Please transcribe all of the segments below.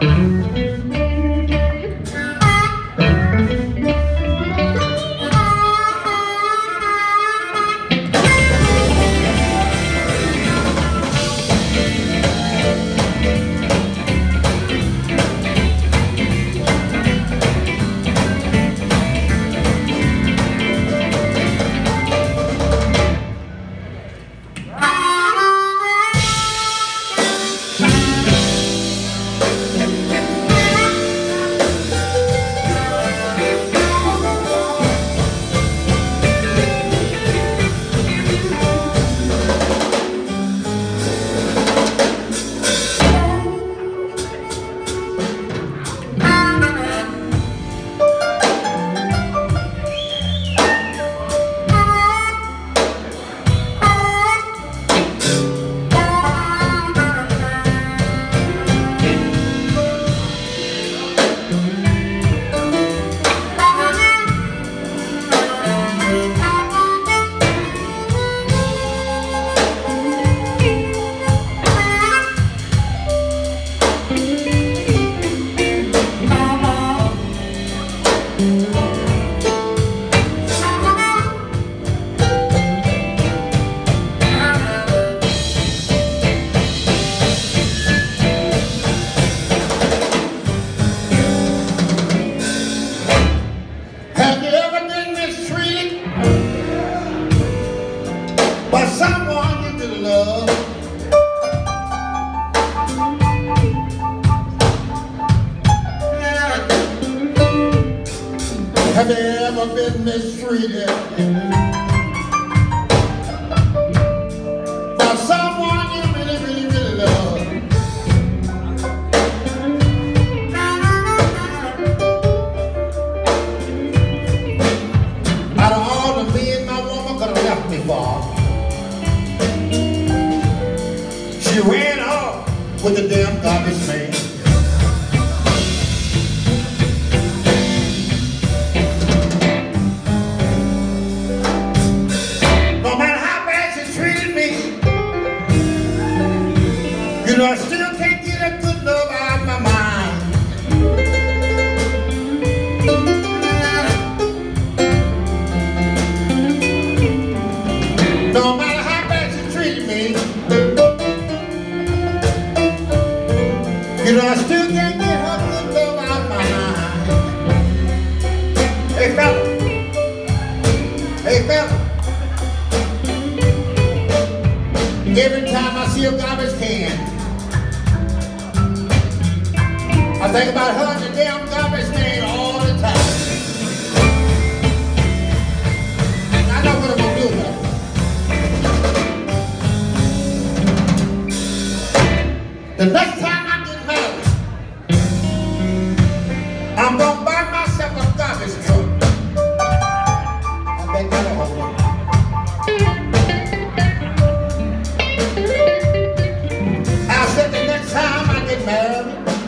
Have you ever been mistreated by someone you really, really, really love? Out of all the men my woman could have left me for, she ran off with the damn garbage man. You know, I still can't get a good love out of my mind. No matter how bad she treated me, you know, I still can't get her good love out of my mind. Hey, fella. Hey, fella. Every time I see a garbage can, I think about her and the damn garbage can all the time. I know what I'm gonna do about it. The next time I get married, I'm gonna buy myself a garbage truck. I bet that'll hold on. I said the next time I get married,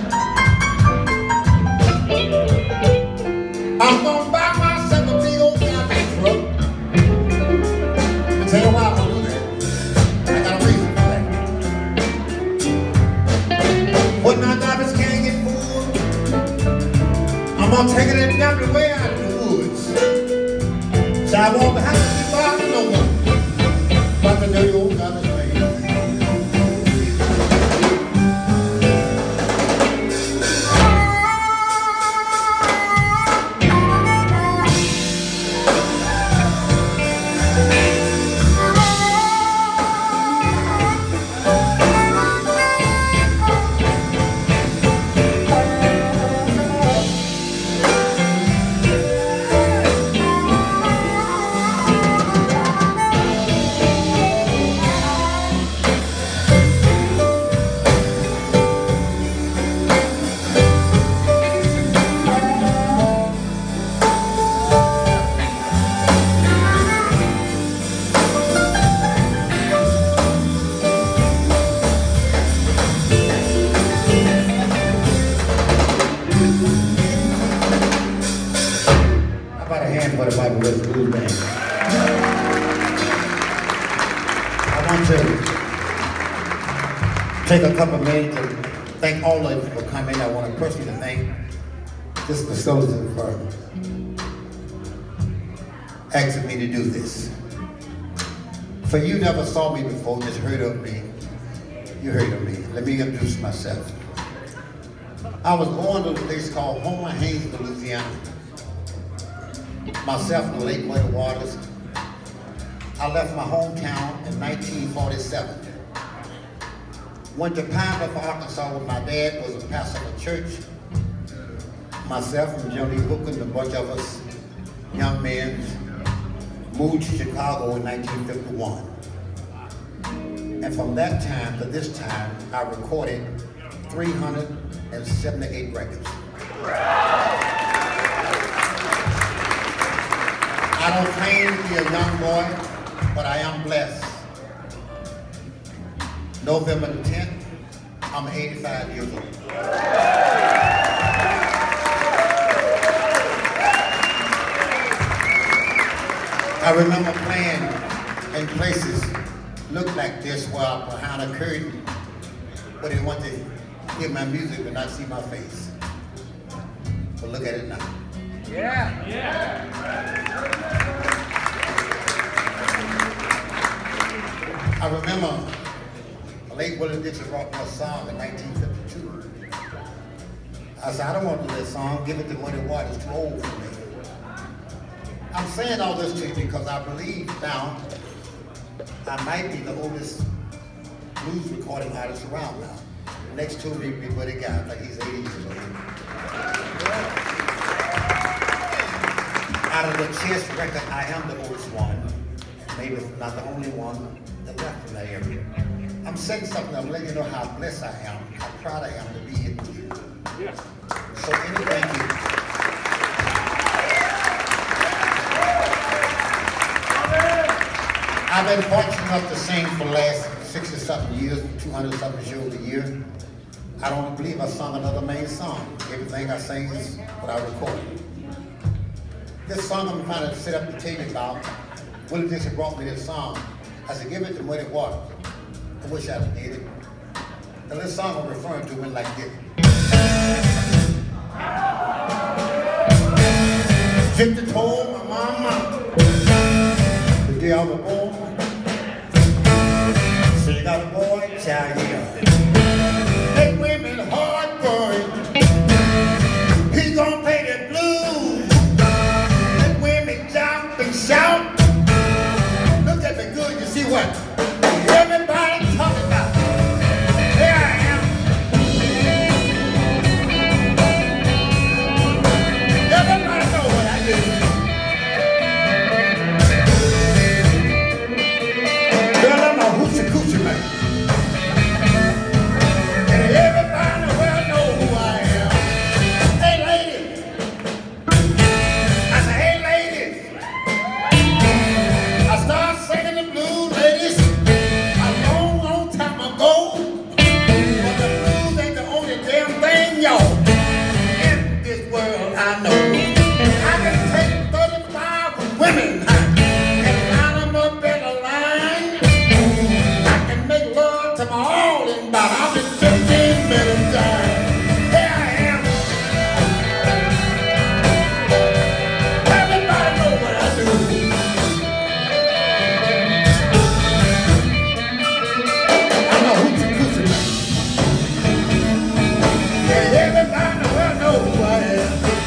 I'm gonna buy myself a big old garbage truck. I'll tell you why I'm gonna do that. I got a reason for that. When my garbage can get full, I'm gonna take it and dump it way out of the woods. So I won't have to be bothering no one but the dirty old garbage man. For the Bible West Blues Band. I want to take a couple minutes thank all of you for coming. I want to personally thank this facility for asking me to do this. For you never saw me before, just heard of me. You heard of me. Let me introduce myself. I was born in a place called Homer, Haynes, Louisiana. Myself and the late Muddy Waters. I left my hometown in 1947. Went to Pine Bluff, Arkansas, where my dad was a pastor of a church. Myself and Johnny Hooker and a bunch of us young men moved to Chicago in 1951. And from that time to this time, I recorded 378 records. I don't claim to be a young boy, but I am blessed. November the 10th, I'm 85 years old. I remember playing in places look like this while behind a curtain, but they want to hear my music but not see my face. But look at it now. Yeah. Yeah. I remember late Willie Dixon wrote me a song in 1952. I said, I don't want to do that song, give it to Muddy Waters, it's too old for me. I'm saying all this to you because I believe now I might be the oldest blues recording artist around now. Next to me be Buddy Guy, like he's 80 years old. Out of the Chess record, I am the oldest one, maybe not the only one that left from that area. I'm saying something that'll let you know how blessed I am, how proud I am to be here with you. Yes. So anyway, thank you. I've been fortunate enough to sing for the last 60-something years, 200-something shows a year. I don't believe I sung another main song. Everything I sing is what I recorded. This song I'm trying to sit up and tell you about, Willie Dixon brought me this song. I said, give it to Muddy Waters. I wish I'd did it. And this song I'm referring to went like this. Victor told my mama the day I was born. She got a boy child here. That women hard going. He's gonna play the blues. That women jump and shout. Look at me good, you see what? Everybody talking about. Here I am. Everybody know what I do. Girl, I'm a hoochie coochie man. And everybody well know who I am. Hey ladies. I said, hey ladies. I start singing the blues, ladies. Women, and line them up in a line. I can make love to my all in about 15 minutes time. Here I am. Everybody know what I do. I'm a hoochie coochie man. Yeah, everybody know who I am.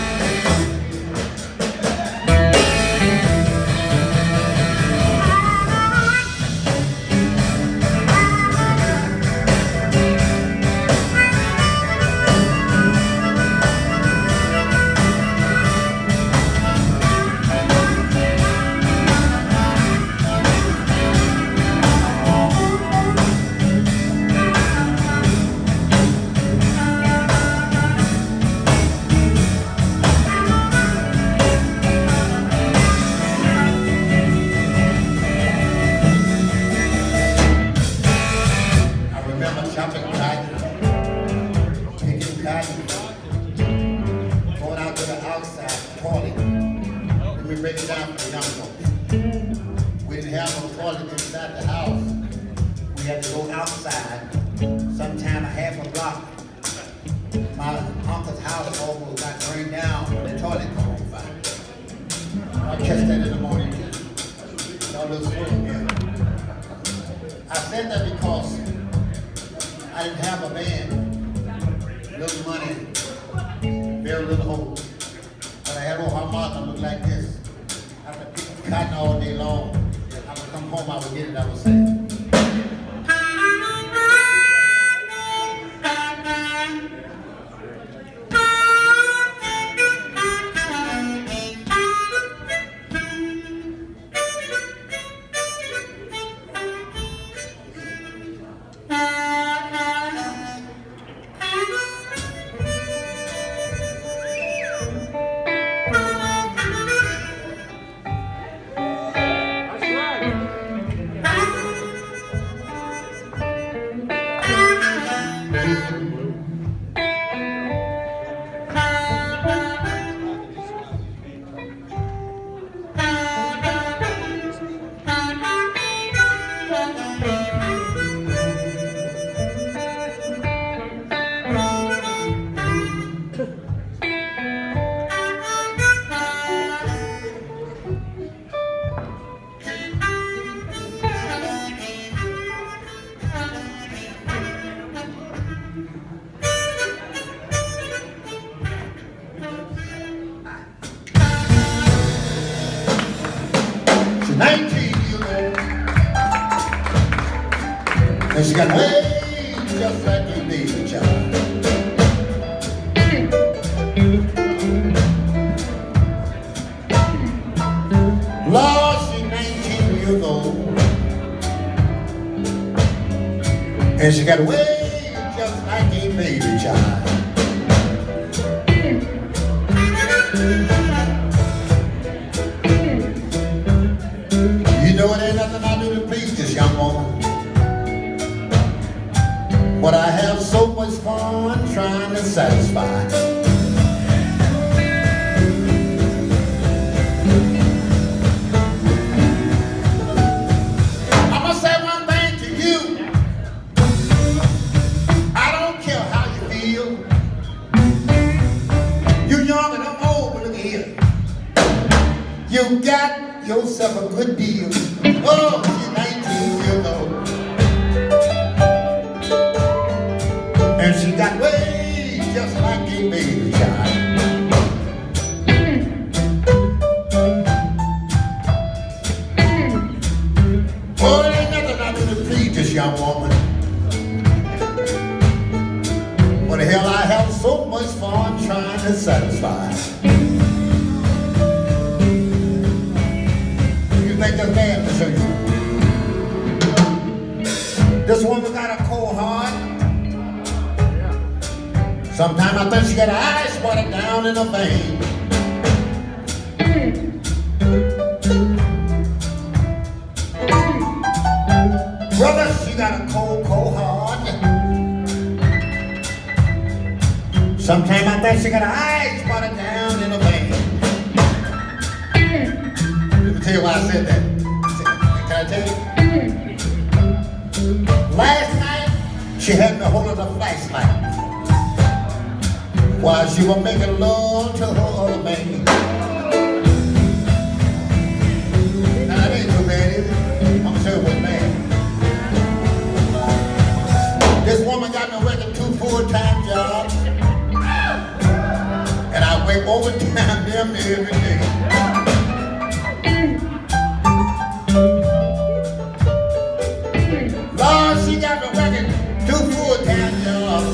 Break it down for the young folks. We didn't have no toilet inside the house. We had to go outside, sometime a half a block, my uncle's house almost got burned down when the toilet caught on fire. I'll catch that in the morning too. Y'all little story here. I said that because I didn't have a band, little money, very little hope. But I had on my mother look like this. After picking cotton all day long, I would come home, I would get it, I would sing. And she got way just like a baby child. Lord, she's 19 years old. And she got way just like a baby child. You know it ain't nothing I do to please this young woman. But I have so much fun trying to satisfy. I'm gonna say one thing to you. I don't care how you feel. You're young and I'm old, but look at here. You got yourself a good deal. Oh, you're 19 years old. And she got way just like a baby child. Oh, it ain't nothing I do to please this young woman. But the hell, I have so much fun trying to satisfy. You think that's bad, Mr. You? This woman got a cold heart. Sometimes I think she got her eyes watered down in her vein. Brother, she got a cold, cold heart. Sometimes I think she got her eyes watered down in her vein. Let me tell you why I said that. Can I tell you? Last night, she had me holding a flashlight while she was making love to her other man. Now that ain't too bad, is it? I'm gonna tell you what's bad. This woman got me working 2 full-time jobs, and I work overtime damn near every day. Lord, she got me working 2 full-time jobs.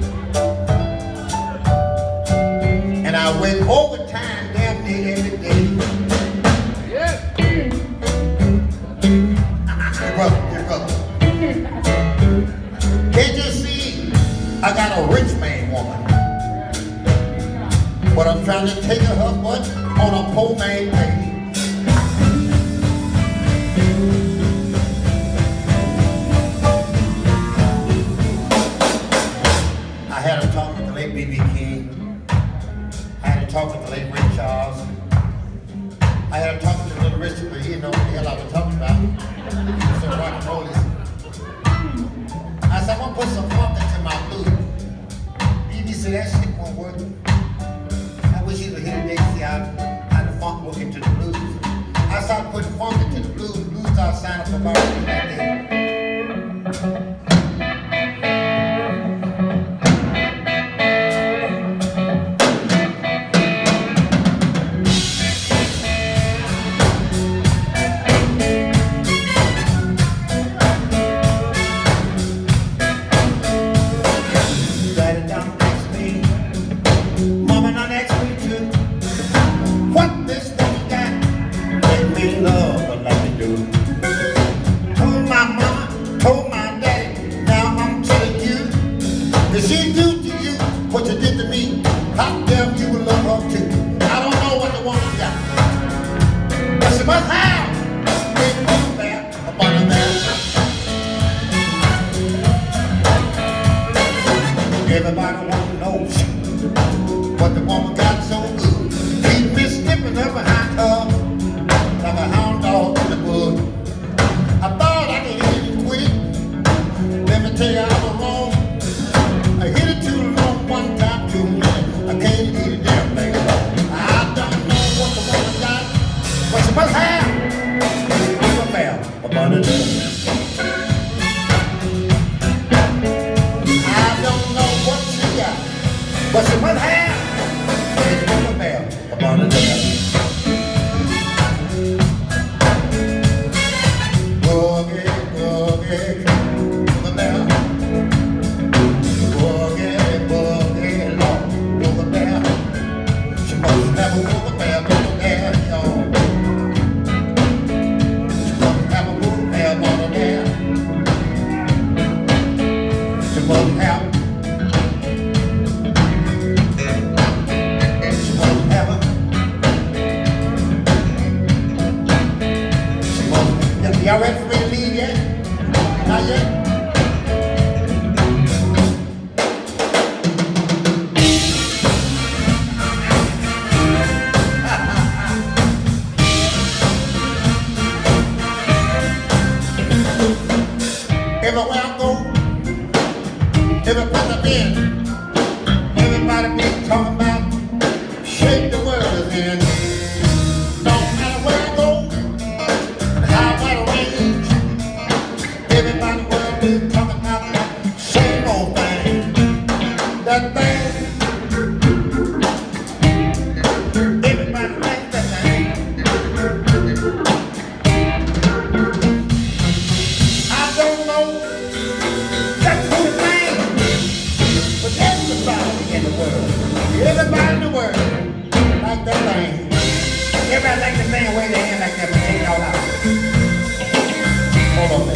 I went overtime damn near every day. Yeah. Brother. Can't you see? I got a rich man woman. But I'm trying to take her butt on a poor man pay. I had a talk with the late B.B. King. I had a talk with the late Ray Charles. I had a talk with the little Richard, but he didn't know what the hell I was talking about. He was so rock and rollist. I said, I'm gonna put some funk into my blues. B.B. He said, that shit won't work. I wish you could hear today, see how the funk work into the blues. I started putting funk into the blues. The blues started signing for about that day. She do to you what you did to me. How damn you will love her too. I don't know what the woman got, but she must have big woman there upon her there. Everybody want to know what the woman got so good. He's been snipping her behind her like a hound dog in the wood. I thought I could hit it quick. Let me tell you, I was wrong. I hit it too long, one time too many. I can't eat a damn thing. I don't know what the woman got, but she must have a bell upon her door. I don't know what she got, but she must have a bell upon her door. Boogie, boogie, the bell. Never move a bear, but there, y'all. She must have a move bear, but there. She must have. She must have a. She must. Y'all ready for me to leave yet? Not yet? Everywhere I go, every place I've been, everybody be talking about shape the world is in. No matter where I go, how wide range, everybody will be talking about that same old thing. That thing. Everybody likes that thing. I don't know. Everybody in the world like that thing. Everybody like the thing, wave their hand like that, but take it all out. Hold on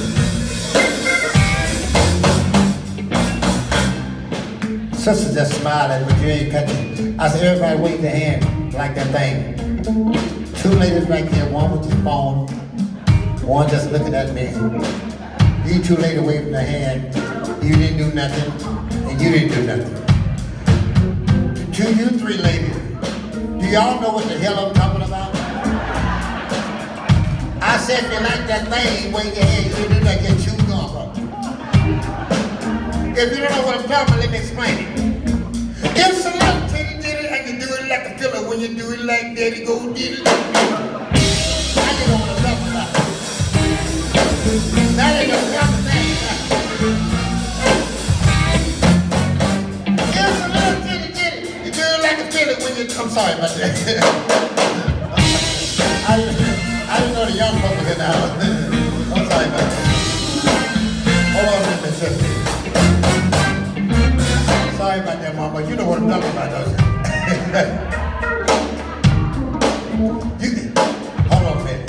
there. Sister just smiled at me, but you ain't catching. I said, everybody wave their hand like that thing. Two ladies right here, one with the phone, one just looking at me. These two ladies waving their hand. You didn't do nothing, and you didn't do nothing. To you three ladies, do y'all know what the hell I'm talking about? I said if you like that thing, wave your hand, you do not get chewed gum. If you don't know what I'm talking about, let me explain it. It's a little titty titty, and you do it like a filler. When you do it like that, it go diddy. Now you know what I'm talking about. That ain't no proper thing. I'm sorry about that. I didn't know the young folks were in the house. I'm sorry about that. Hold on a minute, sister. Sorry about that, Mama. You know what I'm talking about, don't you? Hold on a minute.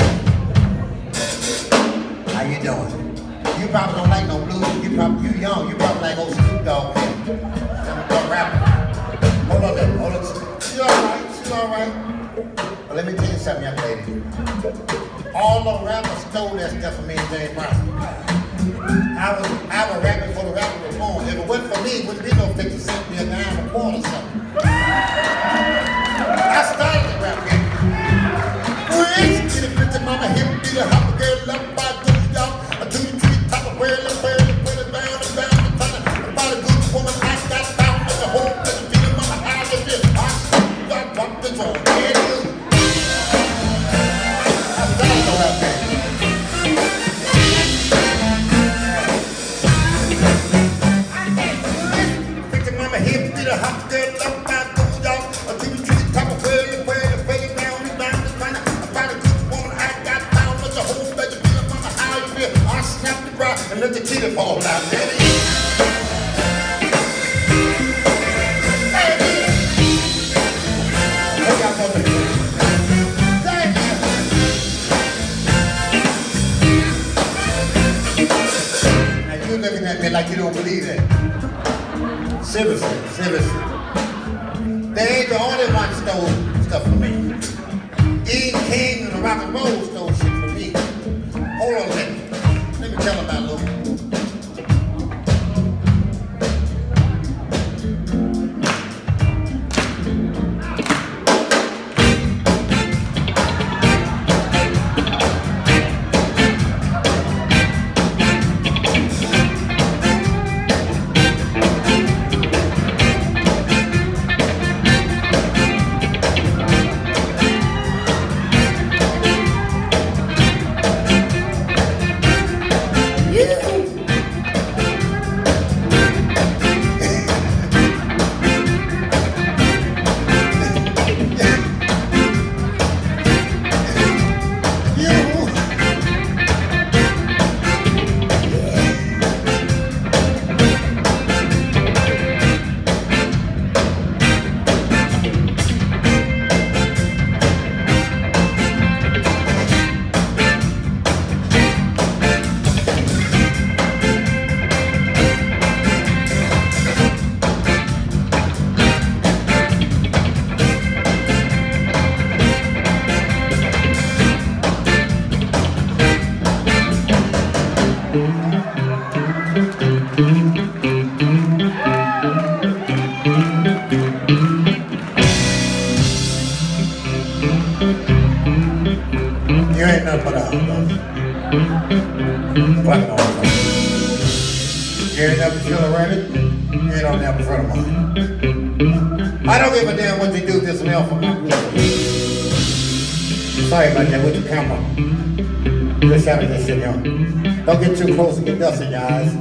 How you doing? You probably don't like no blues. You young. You probably like old Snoop Dogg. Some rapper. Hold on a minute. Hold on. She's all right. She's all right. Well, let me tell you something, young lady. All the rappers stole that stuff from me and James Brown. I was rapping before the rapper was born. If it wasn't for me, it wouldn't be no 50 cent, be a dime a quart or something. I started the rap game. Rich, get it, pretty mama, hip, beat a hopper, girl, love by do y'all. A 2 to 3 top of whirling, down, about a good woman, I got found in the whole. be the hot girl up by the dog. A TV tree top of where down, and down the corner. About a good woman, I got down. Let the whole baby feel up on the how you feel. I snap the bra and let the titty fall out. There it is. Looking at me like you don't believe that. Seriously, seriously. They ain't the only one stole stuff from me. Ian King and the rock and roll stole shit from me. Hold on a minute. Let me tell them about Lou. You ain't nothing but a hound. Fucking all right. You ain't never feel a rabbit. You ain't on there in front of mine. I don't give a damn what they do with this mail for me. Sorry about that with the camera. Just shot of this shit, y'all. Don't get too close and get dust in your eyes.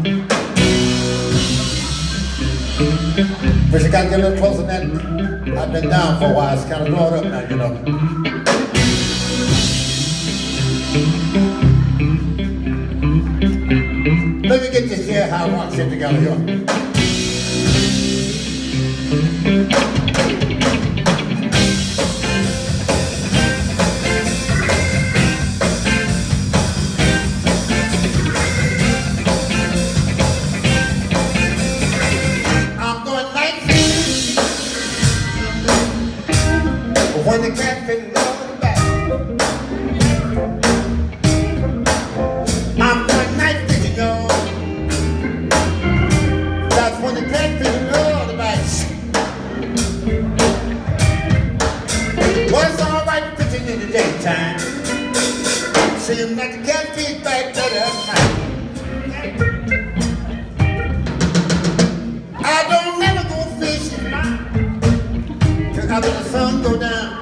But you gotta get a little closer than that. I've been down for a while. It's kind of blowing up now, you know. Let me get this here how I want shit together here. I'm going night fishing, but when the catfish is on the back, I'm going night fishing, y'all. That's when the catfish is on the back. Well, it's all right fishing in the daytime. Seeing that the catfish back better at night. I don't never go fishing till after the sun go down.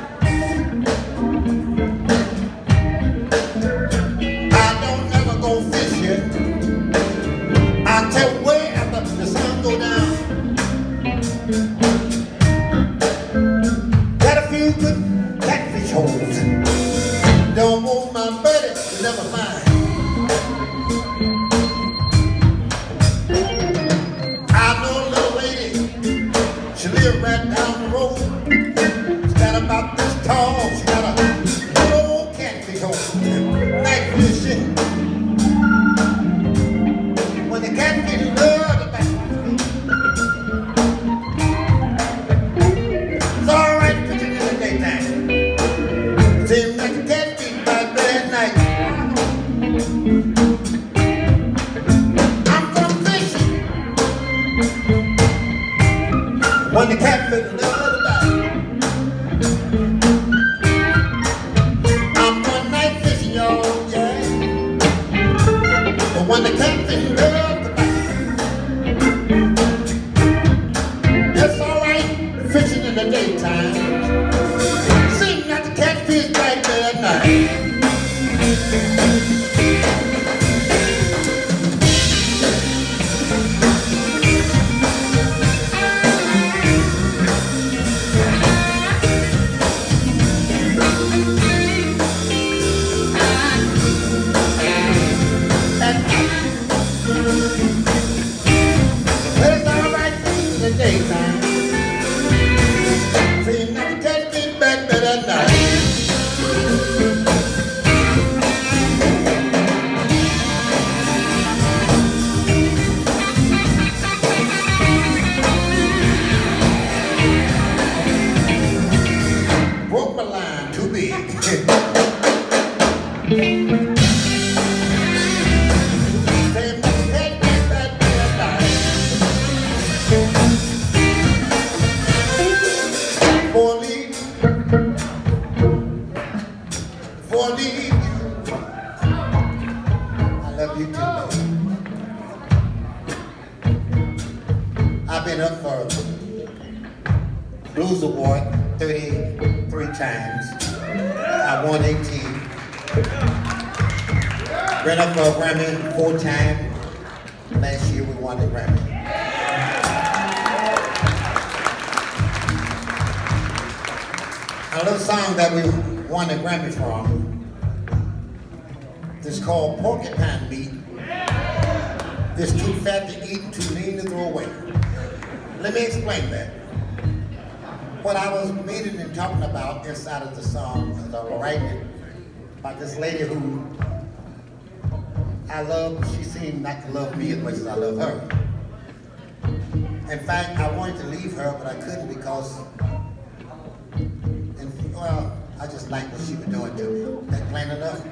I don't never go fishing until way after the sun go down. Got a few good catfish holes. Don't want my buddy to never mind. She live right down the road. She got about this tall. She got a good old catfish hole. Night fishing. When the catfish love the back. It's all right fishing in the daytime. Seems like the catfish bite better at night. I'm going fishing when the catfish love the back. I'm going night fishing, y'all, yeah. But when the catfish love the back, that's all right fishing in the daytime. Seems like the catfish bite there at night. Blues Award 33 times. I won 18. Ran up for a Grammy 4 times. Last year we won the Grammy. A little song that we won the Grammy from is called Porcupine Meat. It's too fat to eat and too lean to throw away. Let me explain that. What I was meaning and talking about inside of the song, as I was writing it, about this lady who I love, she seemed not to love me as much as I love her. In fact, I wanted to leave her, but I couldn't because, well, I just liked what she was doing to me. That plain enough?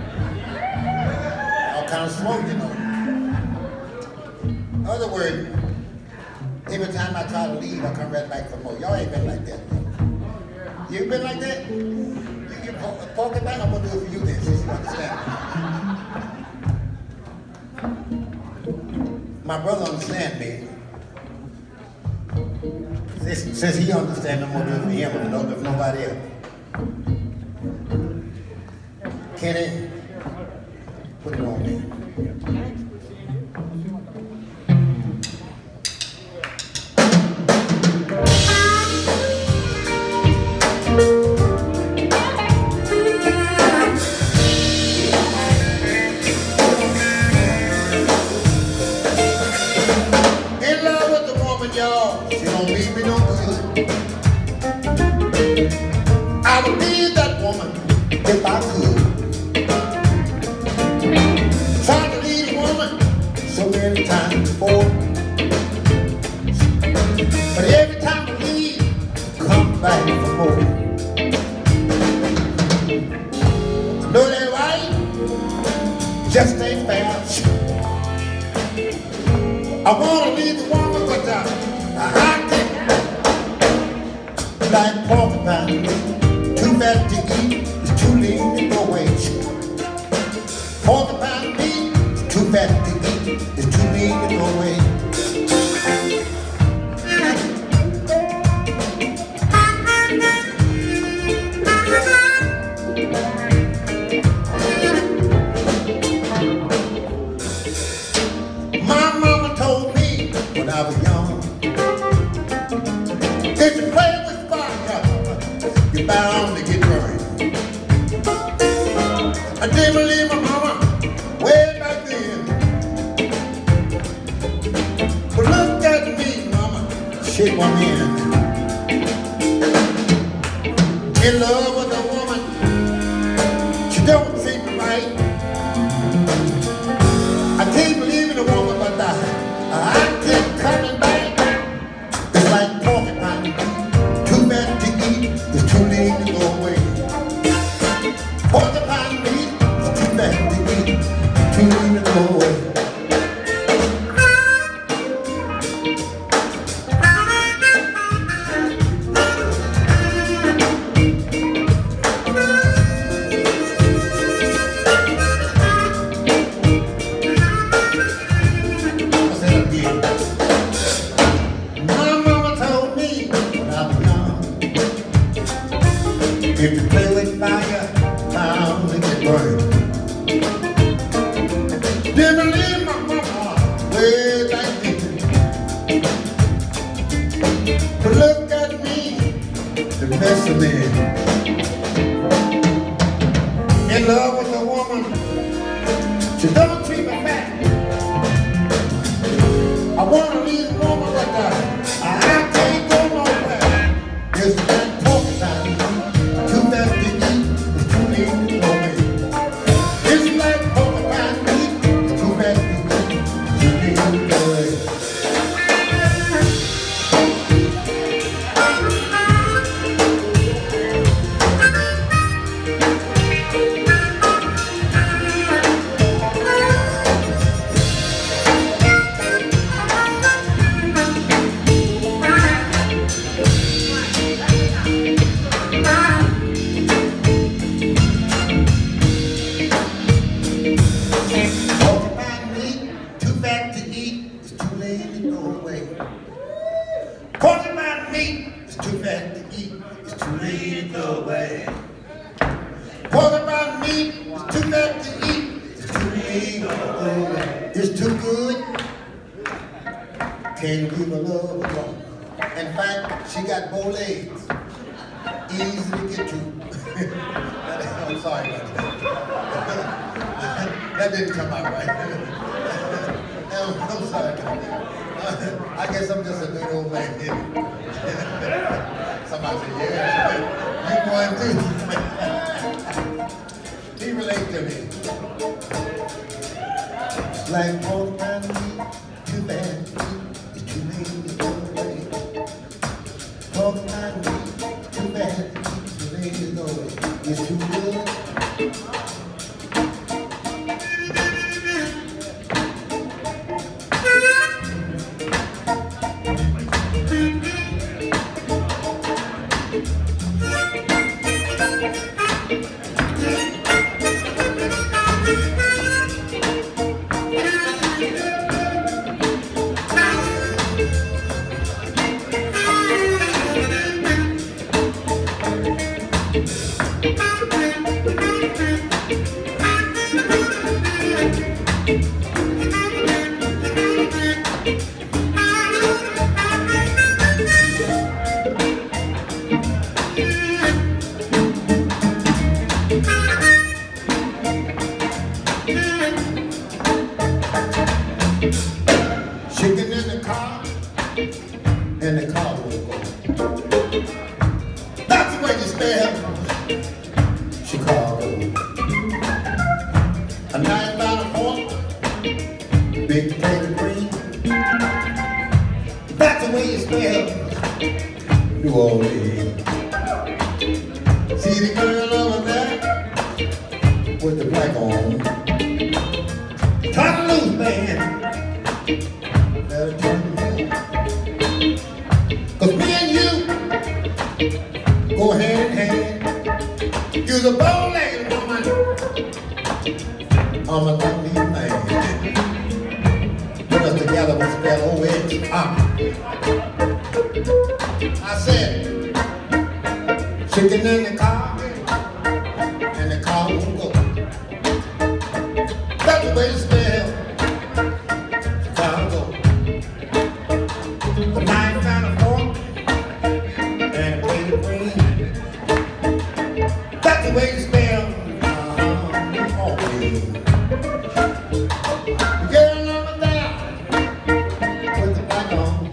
All kind of slow, you know. In other words, every time I try to leave, I come right back for more. Y'all ain't been like that. You been like that? You get porcupine, I'm gonna do it for you then, since you understand. My brother understands me. Since he understands, I'm gonna do it for him if nobody else. Kenny, put it on me. I would leave that woman if I could. Tried to leave a woman so many times before, but every time I leave, come back for more. I know that right, just ain't fair. I want to leave the woman, but I can't. Like porcupine, too fat to eat, it's too lean to go away. Porcupine meat, it's too fat to eat, it's too lean to go away. My mama told me when I was young, if you play with fire, you're bound to get burned. I didn't believe my mama way back then. But look at me, mama, shake my hand. In love with a woman, she don't treat me right. I can't believe in a woman, but I keep coming back. It's like porcupine, too bad to eat, it's too lean to go away. Porcupine meat, it's too bad to eat, too lean to go away. If you play with fire, bound to get burned. Didn't leave my mama way back then. But look at me, the best of men. In love with a woman, she don't treat me fat. I want to leave the woman, but I can't go nowhere. It's that porcupine. Too bad to eat, it's too lean to go away. It's like porcupine meat, it's too bad to eat, too lean to go away. lead the way. Talk about meat, it's too bad to eat. It's too lead the way. It's too good. Can't leave her love alone. In fact, she got bow legs. Easy to get to. I'm sorry about that. That didn't come out right. I'm sorry about that. I guess I'm just a good old man. Somebody said, yeah, you one too. He relates to me. Like all the time, too bad, it's too late to go away. All the time, too bad, too late to go away. It's too good. Chicken in the car, and the car will go. That's the way you spell Chicago. A 9 by the 4, big plate of green. That's the way you spell New Orleans. See the girl over there with the black on. Turn loose, man. Cause me and you go hand in hand. You're the bow-legged woman. I'm a lonely man. Put us together, we spell O-X-R. I said, chicken in the car, and the car won't go. That's the way to spell Chicago. The 9 found a 4 and a plate of green. That's the way to spell Orleans. The girl over there with the black on,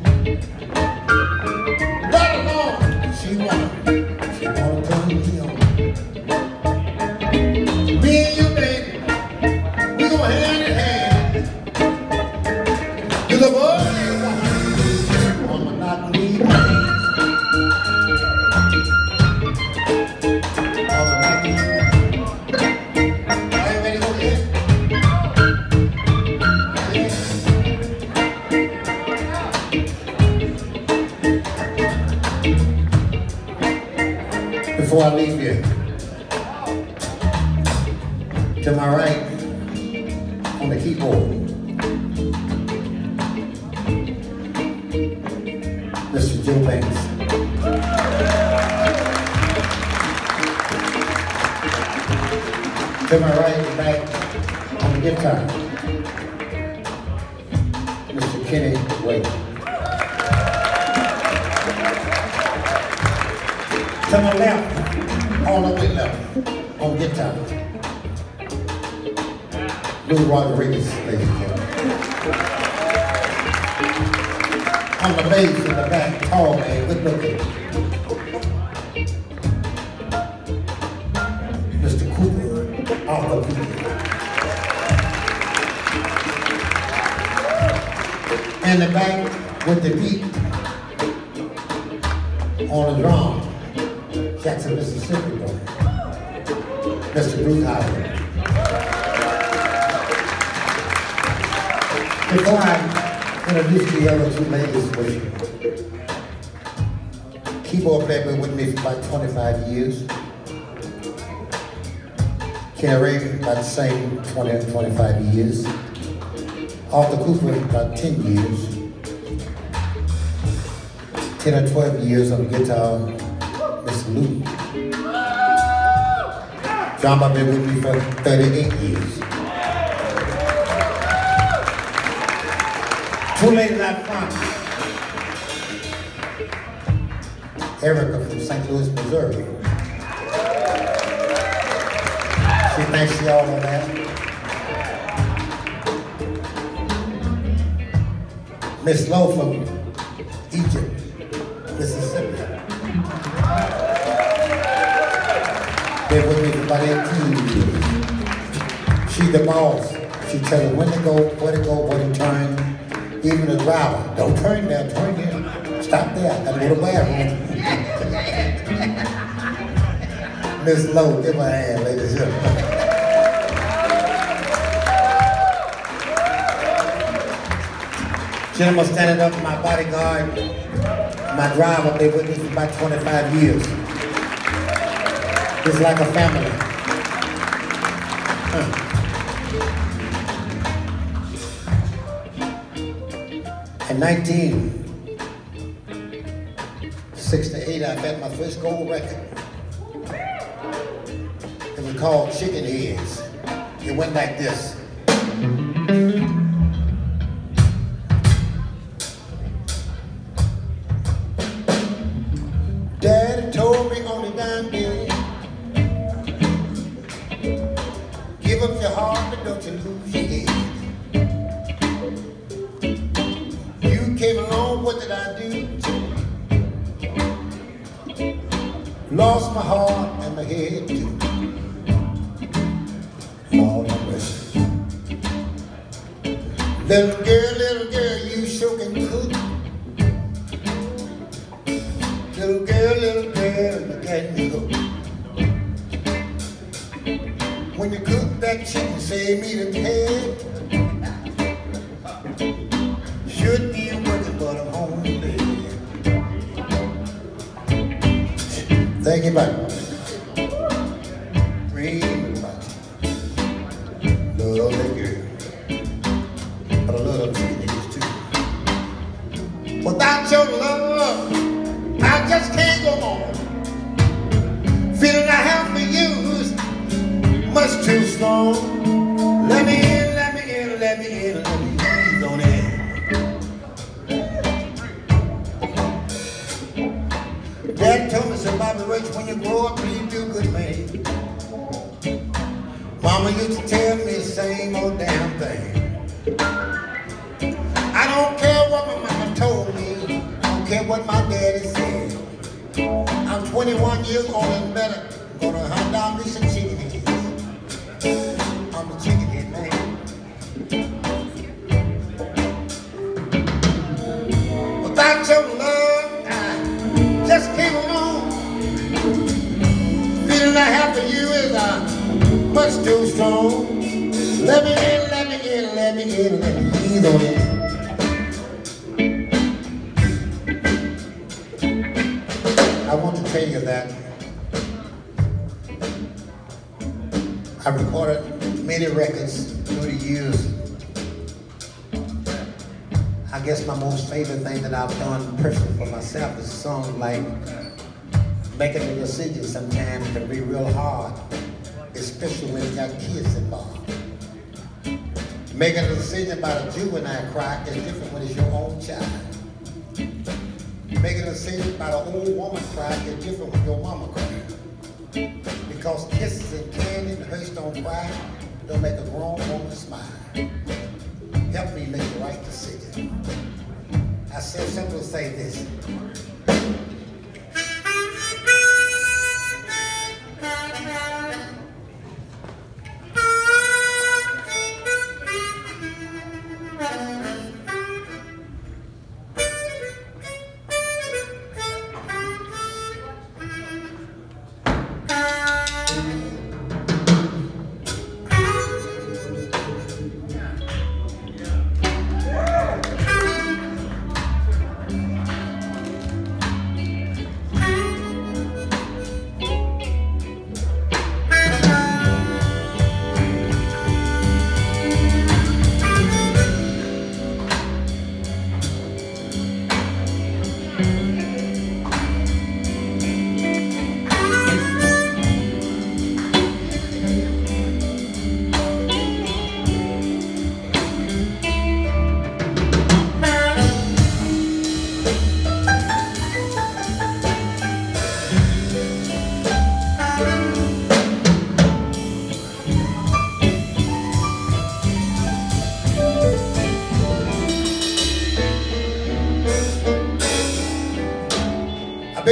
right along, she wanna turn me on. Me and you, baby, we go hand in hand. You're the boy. Before I leave here, to my right, on the keyboard, Mr. Joe Banks. To my right and back, on the guitar, Mr. Kenny Wade. To my left, all the way left, on guitar, Lou Rodriguez, ladies and gentlemen. On the bass in the back, tall man, good looking, Mr. Cooper, Arthur Cooper. In the back, with the beat, on the drum, Jackson, Mississippi boy, Mr. Bruce Howard. Before I introduce the other two ladies with you, keyboard player been with me for about 25 years. Kenny Ray, about the same 20 25 years. Arthur Cooper, about 10 years. 10 or 12 years on the guitar. Miss Lou. John Bob been with me for 38 years. Two ladies out front. Erica from St. Louis, Missouri. She thinks she all of that. Miss Lowe from Egypt, Mississippi. Been with me for about 18 years. She's the boss. She tells me when to go, where to turn. Even the driver, don't turn there, turn there. Stop there, I gotta go to the bathroom. Miss Lowe, give her a hand, ladies and gentlemen. Gentleman standing up, my bodyguard, my driver, they with me for about 25 years. It's like a family. In 1968, I got my first gold record. It was called Chicken Heads. It went like this. Daddy told me on the dime day, give up your heart, but don't you lose your head. You came along, what did I do? Lost my heart and my head too. Lord have mercy. Little girl, you sure can cook. Little girl, you can cook. When you cook that chicken, save me the head. Should be working, but I'm home today. Thank you, buddy. Read about you. Love that girl. But I love them chicken niggas too. Without your love, I just can't go on. Feeling I have for you is much too strong. Let me in, let me in, let me in, let me in on it. Dad told me, said, Bobby Rich, when you grow up, you do good, man. Mama used to tell me the same old damn thing. I don't care what my mama told me. I don't care what my daddy said. I'm 21 years old and better. Gonna hunt down me some chicken heads. I'm a chicken head man. Without your love, I just came along. Feeling I have for you is much too strong. Let me in, let me in, let me in, let me ease on it. I want to tell you that I recorded many records through the years. I guess my most favorite thing that I've done personally for myself is songs like making a decision sometimes can be real hard, especially when you got kids involved. Making a decision about a juvenile cry is different when it's your own child. Making a decision about an old woman cry is different when your mama cries. Because kisses and candy and hush don't cry, don't make a grown woman smile. Help me make the right decision. I said simply say this.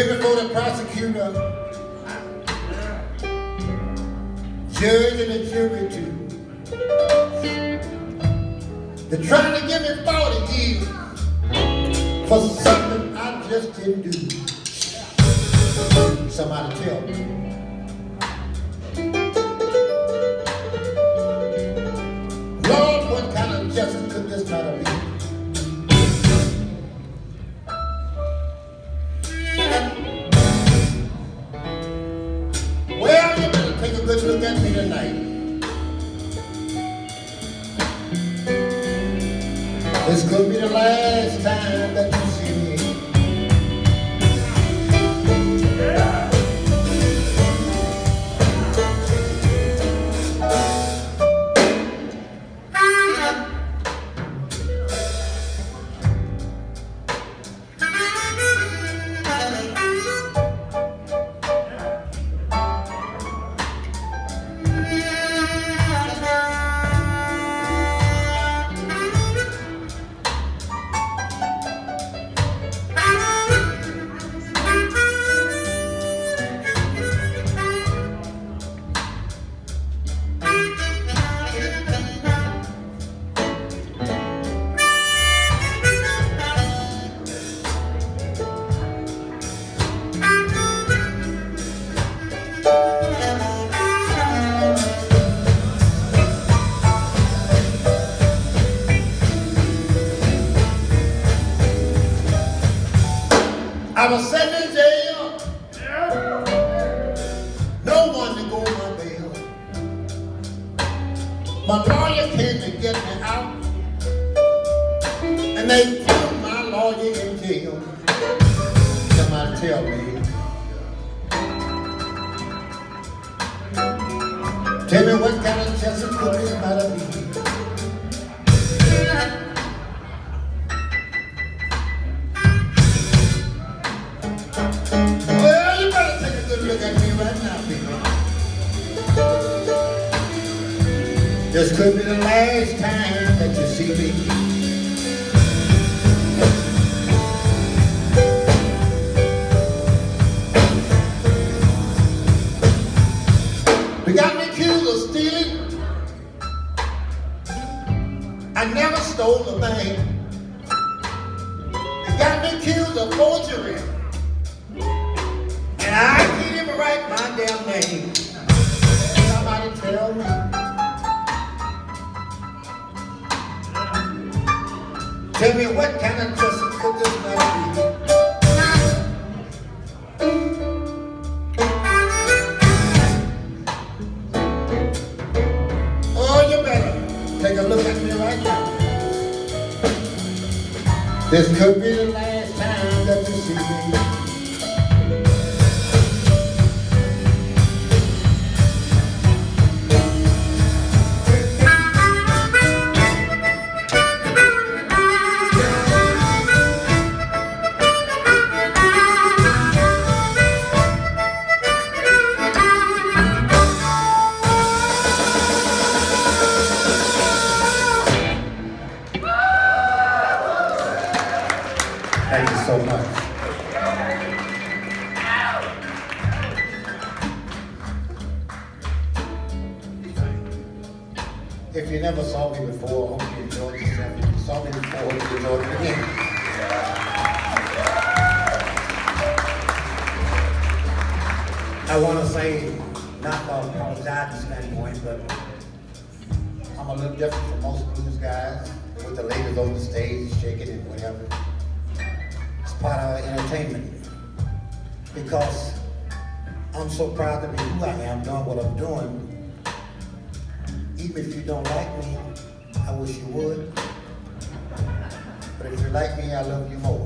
Way before the prosecutor, judge and the jury too. They're trying to give me 40 years for something I just didn't do. Somebody tell me. Lord, what kind of justice could this matter be? Well, you better take a good look at me tonight. This could be the last time that you see me. I was sitting in jail, no one to go my bail. My lawyer came to get me out, and they threw my lawyer in jail. Somebody tell me. Tell me what kind of justice could this matter be? Well, you better take a good look at me right now, people. This could be the last time that you see me. They got me accused of stealing. I never stole a thing. They got me accused of forgery. And I can't even write my damn name. Somebody tell me. Tell me what kind of justice could this matter be? Oh, you better take a look at me right now. This could be the last time that you see me. Thank you so much. If you never saw me before, I hope you enjoyed yourself. If you saw me before, I hope you enjoyed it again. I want to say, not from a apologetic standpoint, but I'm a little different from most blues guys, with the ladies on the stage shaking and whatever. It's part of our entertainment. Because I'm so proud to be who I am, doing what I'm doing. Even if you don't like me, I wish you would. But if you like me, I love you more.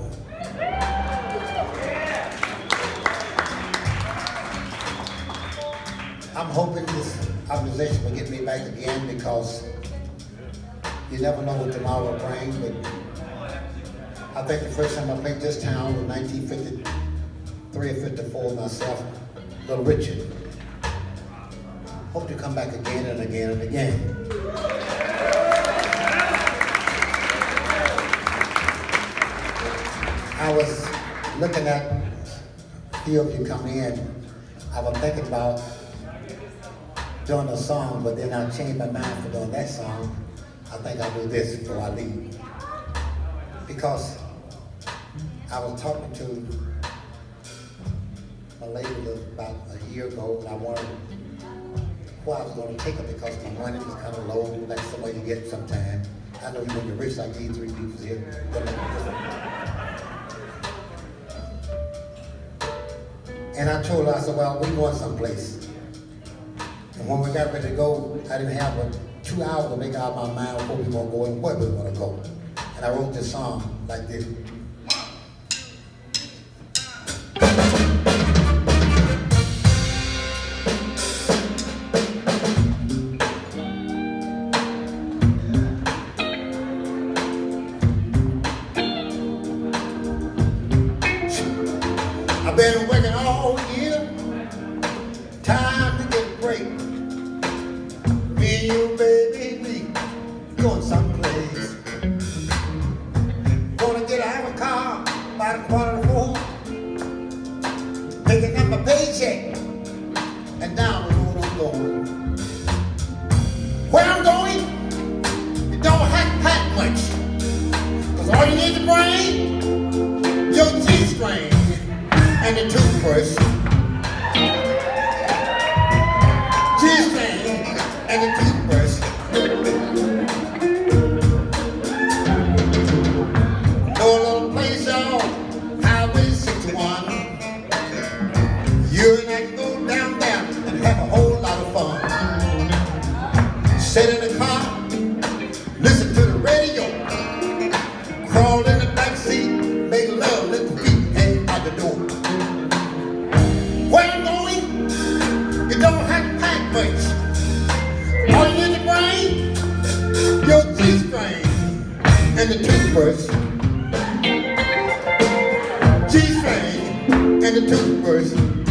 I'm hoping this organization will get me back again, because you never know what tomorrow will bring. But I think the first time I played this town was 1953 or 54 myself, Little Richard. Hope to come back again and again and again. I was looking at few of you come in, I was thinking about doing a song, but then I changed my mind for doing that song. I think I'll do this before I leave. Because I was talking to my lady about a year ago, and I wondered where I was going to take her because my money was kind of low, like somewhere you get sometimes. I know when you're rich like these three people here. And I told her, I said, well, we're going someplace. And when we got ready to go, I didn't have but 2 hours to make out my mind where we were going to go and where we were going to go. And I wrote this song like this. I've been working all year, time to get a break. Me and you, baby, we going someplace. Gonna get out of a car by the 3:45, picking up my paycheck, and down the road I'm going. Where I'm going, you don't have to pack much, cause all you need to bring, your G-string and the toothbrush. G-string and the toothbrush. Know a little place on Highway 61. You and I can go down there and have a whole lot of fun. Sit in the car, listen to the radio, crawl in the back seat, make love, let the feet hang out the door. Where I'm going, you don't have to pack much. All you need to bring, your G-string and the toothbrush. G-string and the toothbrush.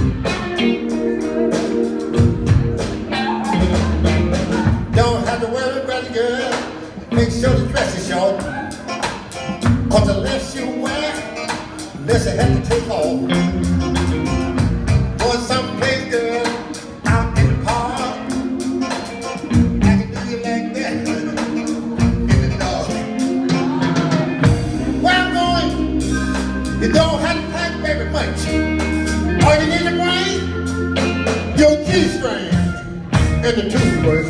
Don't have to worry about it, girl. Make sure the dress is short. Cause the less you wear, less you have to take off. Going someplace, girl, out in the park. I can do you like that in the dark. Where I'm going, you don't have to pack very much. All you need to bring, your G-string and the toothbrush.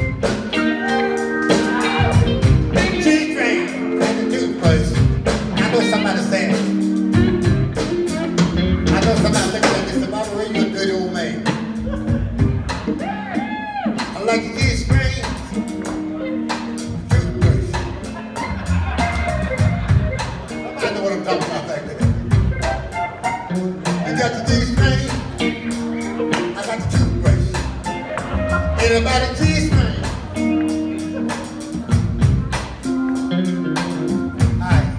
G-string and the toothbrush. I know somebody saying, somebody thinking like this about Ray, you a good old man. I like the G-string, toothbrush. I know what I'm talking about back there. You got the G-string, I got the toothbrush. Anybody G-string? Alright.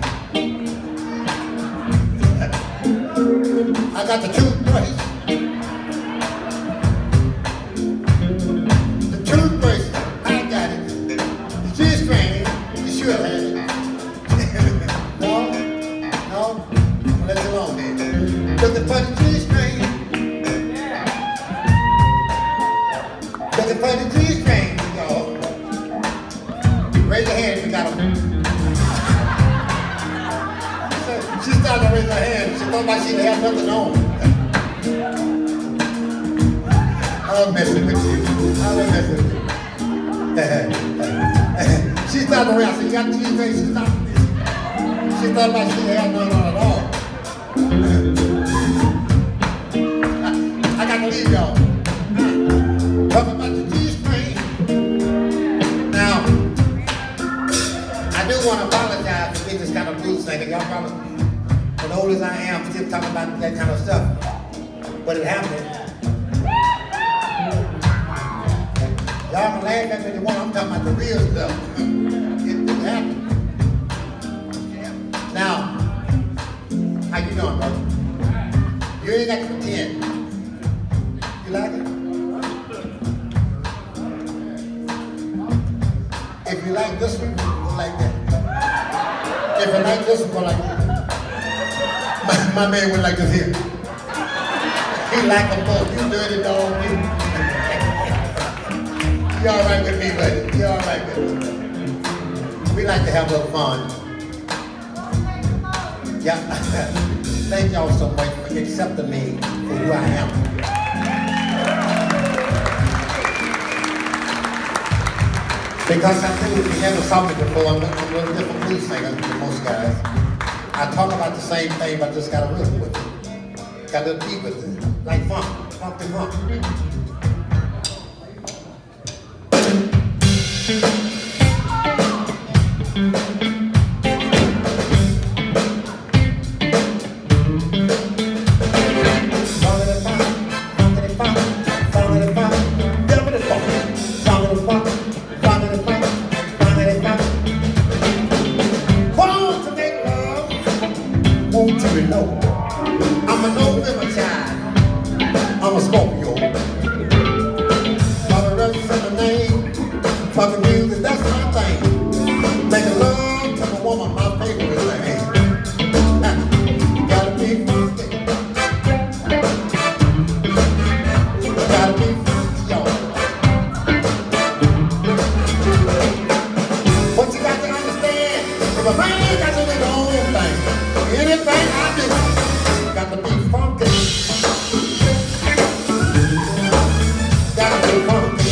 I got the toothbrush. The toothbrush, I got it. The G-string, you should have it. No? No? Let it alone then. Looking for the G-string. Looking for the G-string, y'all. Raise your hand if you got them. She started to raise her hand. She thought like she didn't have nothing on. I'm messing with you. I'm messing with you. She started to raise. I said, you got the G-string? She stopped. She thought like she didn't have nothing on at all. I got to leave y'all. Talking about the G-string. Now, I do want to apologize for being this kind of blues singer. Y'all probably, as old as I am, still talking about that kind of stuff. But it happened. Y'all can laugh at me if you want. I'm talking about the real stuff. It happened. Now, how you doing, brother? You ain't got to pretend. You like it? If you like this one, go like that. If you like this one, go like that. My man went like this here. He like them both. You dirty dog, you. You all right with me, buddy? You all right with me? We like to have a little fun. Yeah. Thank y'all so much for accepting me for who I am. Because I think if you never saw me before, I'm a little different blues singer than most guys. I talk about the same thing, but I just got a rhythm with it. Got a little beat with it. Like funk, funk and funk. I'm a November child. I'm a Scorpio. All the rest of the name, fucking music, that's my thing. Making love to the woman, my favorite thing. Gotta be funky. Gotta be funky, y'all. What you got to understand, if a man got to do his own thing, anything I do, got to be funky. Got to be funky.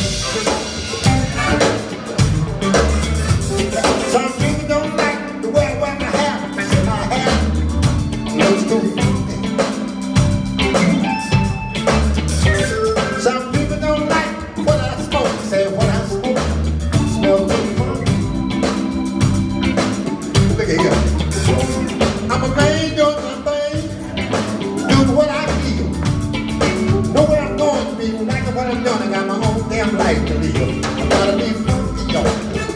Some people don't like the way I wear my hair. Say my hair looks too funky. Some people don't like what I smoke. Say what I smoke smells too funky. Look at here. I'm a man doing my thing, doing what I feel. Know where I'm going to be, like what I'm doing. I got my own damn life to live. I gotta be funky, y'all.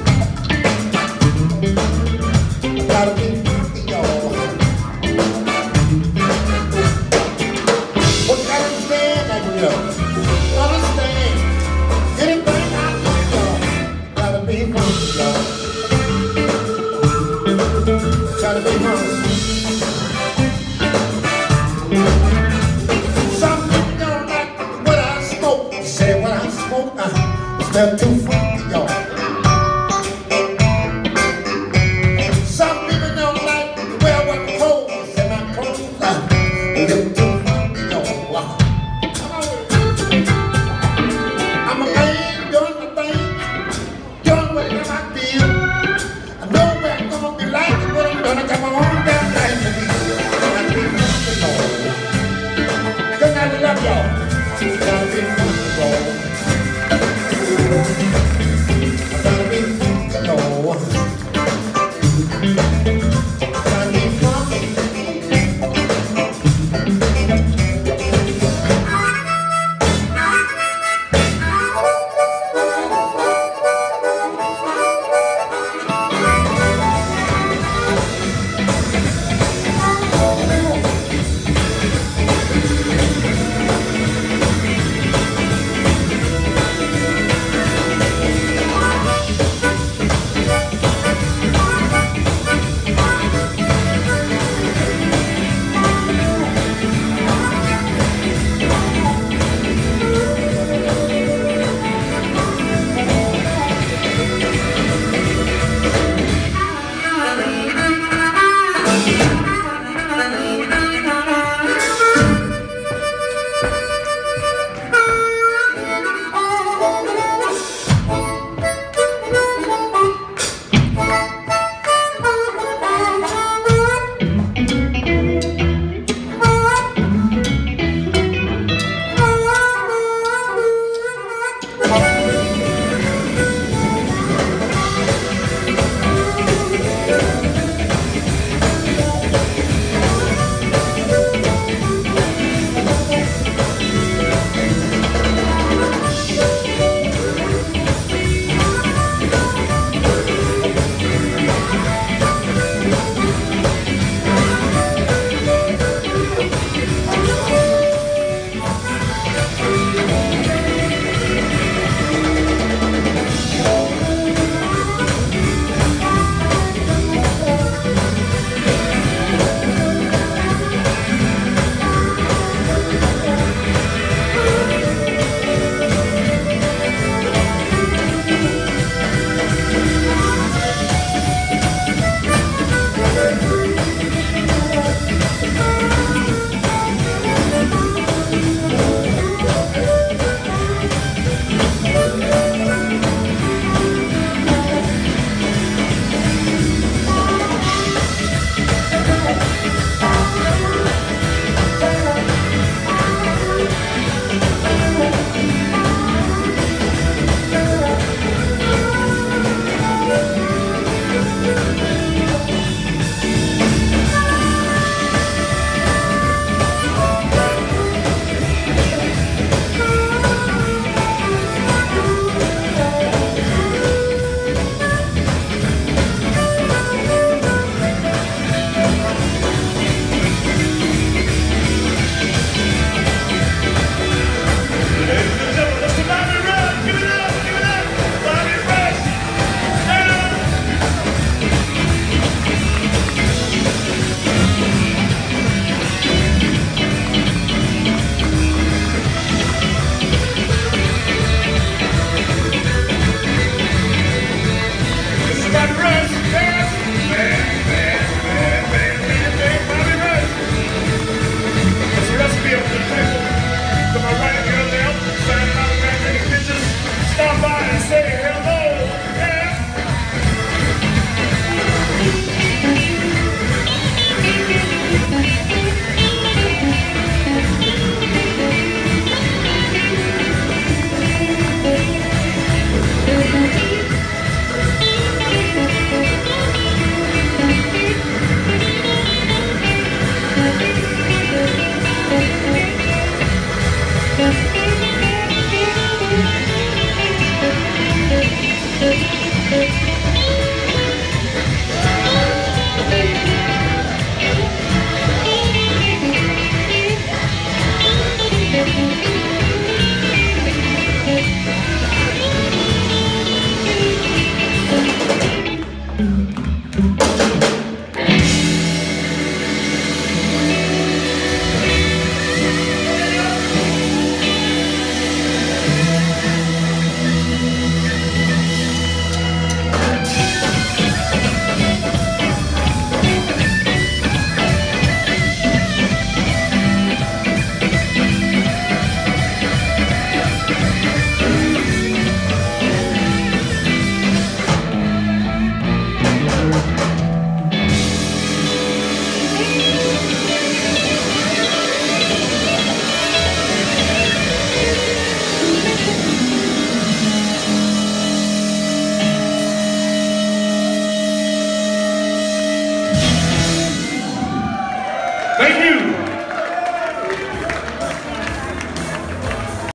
I gotta be funky, y'all. What you gotta understand, like, you know, understand, anything I do, y'all, gotta be funky, y'all. Gotta be funky. Some people don't like what I smoke. Say what I smoke, smell too funky.